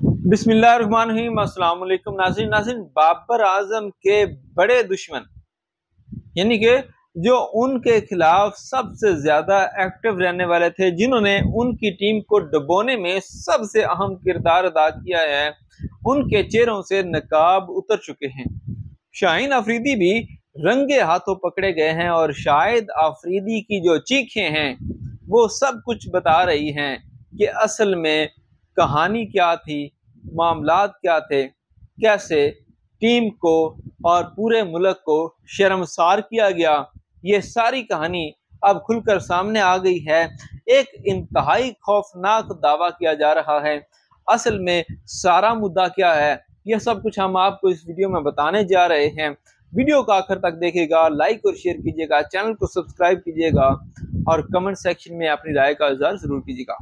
बिस्मिल्लाहिर्रहमानिर्रहीम। अस्सलाम वालेकुम नाज़रीन। बाबर आजम के बड़े दुश्मन यानी कि जो उनके खिलाफ सबसे ज्यादा एक्टिव रहने वाले थे, जिन्होंने उनकी टीम को डुबोने में सबसे अहम किरदार अदा किया है, उनके चेहरों से नकाब उतर चुके हैं। शाहीन अफरीदी भी रंगे हाथों पकड़े गए हैं और शाहिद अफरीदी की जो चीखें हैं वो सब कुछ बता रही हैं कि असल में कहानी क्या थी, मामलात क्या थे, कैसे टीम को और पूरे मुल्क को शर्मसार किया गया। ये सारी कहानी अब खुलकर सामने आ गई है। एक इंतहाई खौफनाक दावा किया जा रहा है। असल में सारा मुद्दा क्या है, यह सब कुछ हम आपको इस वीडियो में बताने जा रहे हैं। वीडियो को आखिर तक देखिएगा, लाइक और शेयर कीजिएगा, चैनल को सब्सक्राइब कीजिएगा और कमेंट सेक्शन में अपनी राय का इज़हार जरूर कीजिएगा।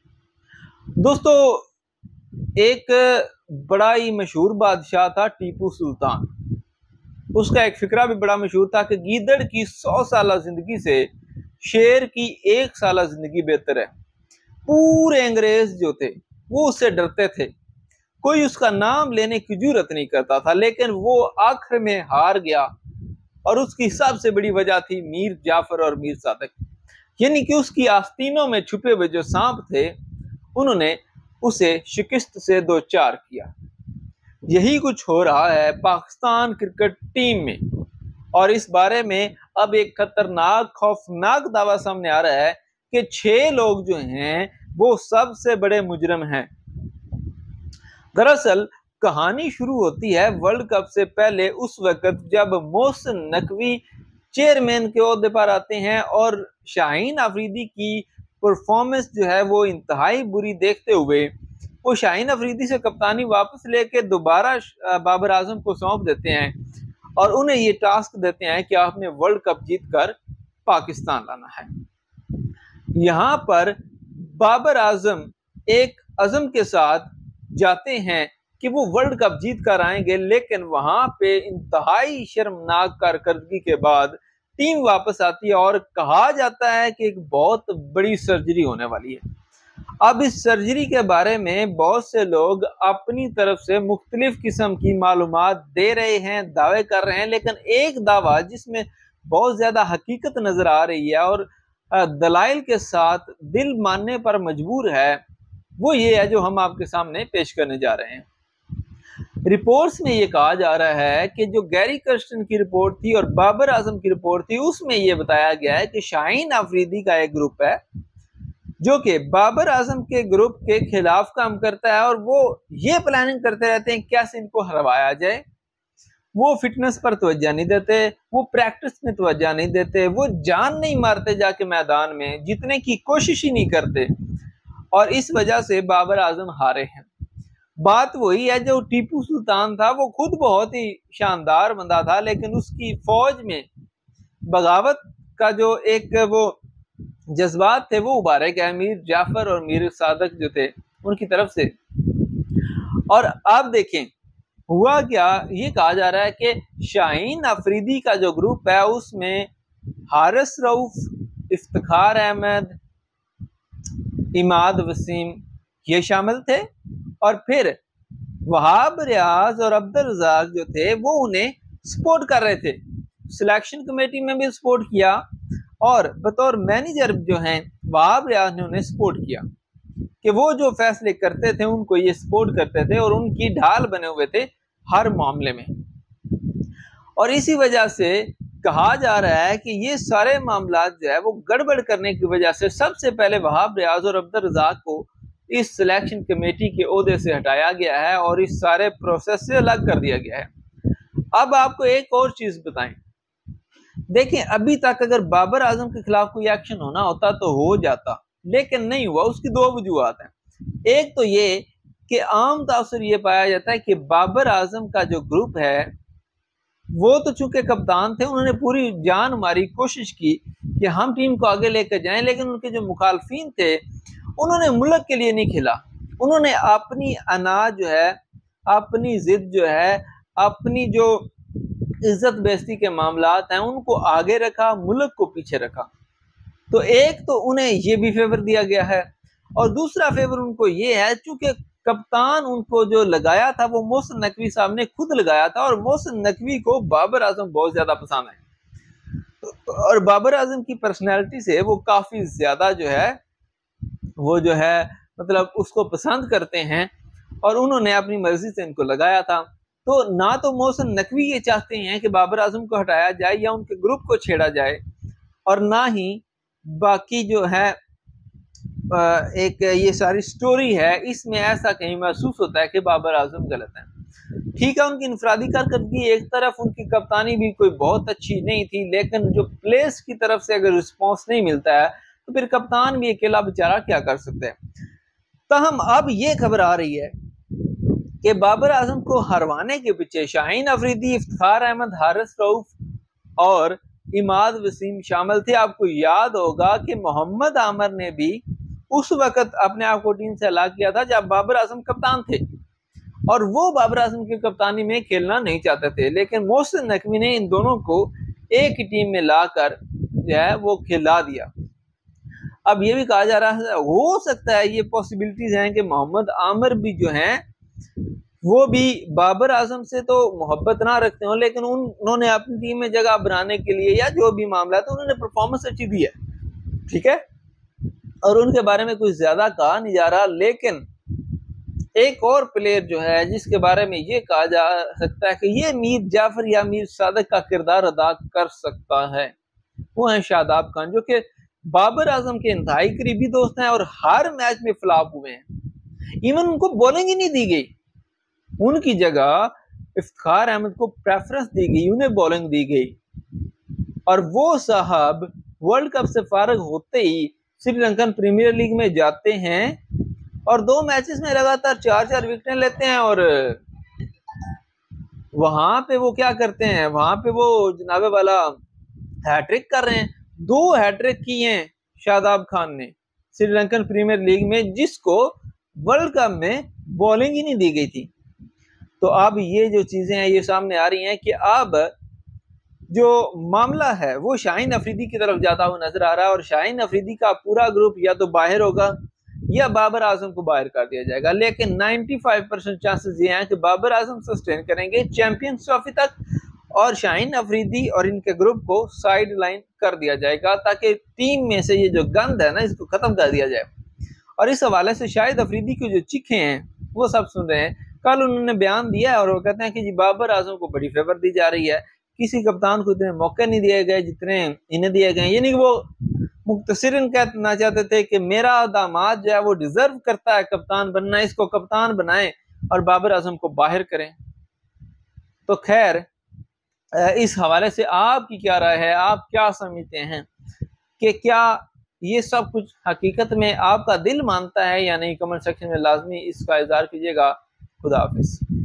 दोस्तों, एक बड़ा ही मशहूर बादशाह था टीपू सुल्तान। उसका एक फिक्रा भी बड़ा मशहूर था कि गीदड़ की 100 साल जिंदगी से शेर की 1 साल जिंदगी बेहतर है। पूरे अंग्रेज जो थे वो उससे डरते थे, कोई उसका नाम लेने की जरूरत नहीं करता था। लेकिन वो आखिर में हार गया और उसकी सबसे बड़ी वजह थी मीर जाफर और मीर सादक, यानी कि उसकी आस्तीनों में छुपे हुए जो सांप थे, उन्होंने उसे शिकस्त से दो चार किया। यही कुछ हो रहा है पाकिस्तान क्रिकेट टीम में, और इस बारे में अब एक खतरनाक खौफनाक दावा सामने आ रहा है कि 6 लोग जो हैं वो सबसे बड़े मुजरिम हैं। दरअसल कहानी शुरू होती है वर्ल्ड कप से पहले, उस वक्त जब मोहसिन नकवी चेयरमैन के ओहदे पर आते हैं और शाहीन अफरीदी की परफॉर्मेंस जो है वो इंतहाई बुरी देखते हुए वो शाहीन अफरीदी से कप्तानी वापस लेके दोबारा बाबर आजम को सौंप देते हैं और उन्हें ये टास्क देते हैं कि आपने वर्ल्ड कप जीतकर पाकिस्तान लाना है। यहाँ पर बाबर आजम एक अज़म के साथ जाते हैं कि वो वर्ल्ड कप जीत कर आएंगे, लेकिन वहां पे इंतहाई शर्मनाक कारकर्दगी के बाद टीम वापस आती है और कहा जाता है कि एक बहुत बड़ी सर्जरी होने वाली है। अब इस सर्जरी के बारे में बहुत से लोग अपनी तरफ से मुख्तलिफ किस्म की मालूमात दे रहे हैं, दावे कर रहे हैं, लेकिन एक दावा जिसमें बहुत ज्यादा हकीकत नजर आ रही है और दलाइल के साथ दिल मानने पर मजबूर है, वो ये है जो हम आपके सामने पेश करने जा रहे हैं। रिपोर्ट्स में ये कहा जा रहा है कि जो गैरी कर्स्टन की रिपोर्ट थी और बाबर आजम की रिपोर्ट थी, उसमें यह बताया गया है कि शाहीन अफरीदी का एक ग्रुप है जो कि बाबर आजम के ग्रुप के खिलाफ काम करता है और वो ये प्लानिंग करते रहते हैं कैसे इनको हरवाया जाए। वो फिटनेस पर तवज्जो नहीं देते, वो प्रैक्टिस में तवज्जो नहीं देते, वो जान नहीं मारते जाके मैदान में, जीतने की कोशिश ही नहीं करते, और इस वजह से बाबर आजम हारे हैं। बात वही है जो टीपू सुल्तान था, वो खुद बहुत ही शानदार बंदा था, लेकिन उसकी फौज में बगावत का जो एक वो जज्बात थे वो उभारे गए मीर जाफर और मीर सादक जो थे उनकी तरफ से। और आप देखें हुआ क्या, ये कहा जा रहा है कि शाहीन अफरीदी का जो ग्रुप है उसमें हारिस रऊफ, इफ्तिखार अहमद, इमाद वसीम ये शामिल थे, और फिर वहाब रियाज और अब्दुल रज़ाक जो थे वो उन्हें सपोर्ट कर रहे थे। सिलेक्शन कमेटी में भी सपोर्ट किया और बतौर मैनेजर जो हैं वहाब रियाज ने उन्हें सपोर्ट किया कि वो जो फैसले करते थे उनको ये सपोर्ट करते थे और उनकी ढाल बने हुए थे हर मामले में। और इसी वजह से कहा जा रहा है कि ये सारे मामला जो है वो गड़बड़ करने की वजह से सबसे पहले वहाब रियाज और अब्दुल रज़ाक को इस सिलेक्शन कमेटी के ओहदे से हटाया गया है और इस सारे प्रोसेस से अलग कर दिया गया है। अब आपको एक और चीज बताएं, देखें अभी तक अगर बाबर आजम के खिलाफ कोई एक्शन होना होता तो हो जाता, लेकिन नहीं हुआ। उसकी 2 वजूहात हैं। एक तो ये कि आम तासुर ये पाया जाता है कि बाबर आजम का जो ग्रुप है वो तो चूंकि कप्तान थे, उन्होंने पूरी जान मारी कोशिश की कि हम टीम को आगे लेकर जाएं, लेकिन उनके जो मुखालफिन थे उन्होंने मुल्क के लिए नहीं खेला। उन्होंने अपनी अना जो है, अपनी जिद जो है, अपनी जो इज्जत बेइज्जती के मामलात हैं उनको आगे रखा, मुल्क को पीछे रखा। तो एक तो उन्हें ये भी फेवर दिया गया है और दूसरा फेवर उनको ये है चूंकि کپتان ان کو جو لگایا تھا وہ محسن نقوی صاحب نے خود لگایا تھا، اور محسن نقوی کو بابر اعظم بہت زیادہ پسند ہے، اور بابر اعظم کی پرسنالٹی سے وہ کافی زیادہ جو ہے مطلب اس کو پسند کرتے ہیں، اور انہوں نے اپنی مرضی سے ان کو لگایا تھا۔ تو نہ تو محسن نقوی یہ چاہتے ہیں کہ بابر اعظم کو ہٹایا جائے یا ان کے گروپ کو چھیڑا جائے، اور نہ ہی باقی جو ہے ایک یہ ساری سٹوری ہے اس میں ایسا کہیں محسوس ہوتا ہے کہ بابر اعظم غلط ہیں۔ ٹھیک ہے، ان کی انفرادی کارکردگی ایک طرف، ان کی کپتانی بھی کوئی بہت اچھی نہیں تھی، لیکن جو پلیئرز کی طرف سے اگر رسپانس نہیں ملتا ہے تو پھر کپتان بھی اکیلا بیچارہ کیا کر سکتا ہے۔ تاہم اب یہ خبر آ رہی ہے کہ بابر اعظم کو ہروانے کے پیچھے شاہین افریدی، افتخار احمد، حارث رؤف اور اماد وسیم شامل تھے۔ آپ کو یاد ہوگا کہ محمد عامر نے بھی اس وقت اپنے آپ کو ٹیم سے الگ کیا تھا جب بابر اعظم کپتان تھے، اور وہ بابر اعظم کی کپتانی میں کھیلنا نہیں چاہتے تھے، لیکن محسن نقوی نے ان دونوں کو ایک ہی ٹیم میں لا کر جو ہے وہ کھلا دیا۔ اب یہ بھی کہا جا رہا ہے، ہو سکتا ہے یہ پاسبلٹیز ہیں کہ محمد عامر بھی جو ہیں وہ بھی بابر اعظم سے تو محبت نہ رکھتے ہوں، لیکن انہوں نے اپنی ٹیم میں جگہ بنانے کے لیے یا جو بھی معاملہ تھا انہوں نے پرفارمنس اچھی دی ہے، ٹھیک ہے، اور ان کے بارے میں کوئی زیادہ کہا نہیں جا رہا۔ لیکن ایک اور پلیئر جو ہے جس کے بارے میں یہ کہا جا سکتا ہے کہ یہ میر جعفر یا میر صادق کا کردار ادا کر سکتا ہے، وہ ہیں شاداب خان، جو کہ بابر اعظم کے انتہائی قریبی دوست ہیں اور ہر میچ میں فلاپ ہوئے ہیں۔ ایون ان کو بولنگ ہی نہیں دی گئی، ان کی جگہ افتخار احمد کو پریفرنس دی گئی، انہیں بولنگ دی گئی، اور وہ صاحب ورلڈ کپ سے فارغ ہوتے ہی سری لنکن پریمیئر لیگ میں جاتے ہیں اور 2 میچز میں لگاتار 4 وکٹیں لیتے ہیں، اور وہاں پہ وہ کیا کرتے ہیں، وہاں پہ وہ جناب والا ہیٹرک کر رہے ہیں، 2 ہیٹرک کی ہیں شاداب خان نے سری لنکن پریمیئر لیگ میں، جس کو ورلڈ کپ میں بولنگ ہی نہیں دی گئی تھی۔ تو اب یہ جو چیزیں ہیں یہ سامنے آ رہی ہیں کہ اب جو معاملہ ہے وہ شاہین افریدی کی طرف جاتا ہوا نظر آ رہا ہے، اور شاہین افریدی کا پورا گروپ یا تو باہر ہوگا یا بابر اعظم کو باہر کر دیا جائے گا، لیکن 95% چانسز یہ ہیں کہ بابر اعظم سسٹین کریں گے چیمپئنز ٹرافی تک، اور شاہین افریدی اور ان کے گروپ کو سائیڈ لائن کر دیا جائے گا تاکہ ٹیم میں سے یہ جو گند ہے نا اس کو ختم کر دیا جائے۔ اور اس حوالے سے شاہد افریدی کی جو چیخیں ہیں وہ سب سن رہے ہیں۔ کل انہوں نے بیان دیا ہے اور وہ کہتے ہیں کہ جی بابر اعظم کو بڑی فیور دی جا رہی ہے، کسی کپتان کو اتنے موقع نہیں دیے گئے جتنے انہیں دیے گئے، یعنی کہ وہ مختصراً کہنا چاہتے تھے کہ میرا داماد جو ہے وہ ڈیزرو کرتا ہے کپتان بننا، اس کو کپتان بنائیں اور بابر اعظم کو باہر کریں۔ تو خیر اس حوالے سے آپ کی کیا رائے ہے، آپ کیا سمجھتے ہیں کہ کیا یہ سب کچھ حقیقت میں آپ کا دل مانتا ہے یا نہیں؟ کمنٹ سیکشن میں لازمی اس کا اظہار کیجیے گا۔ خدا حافظ۔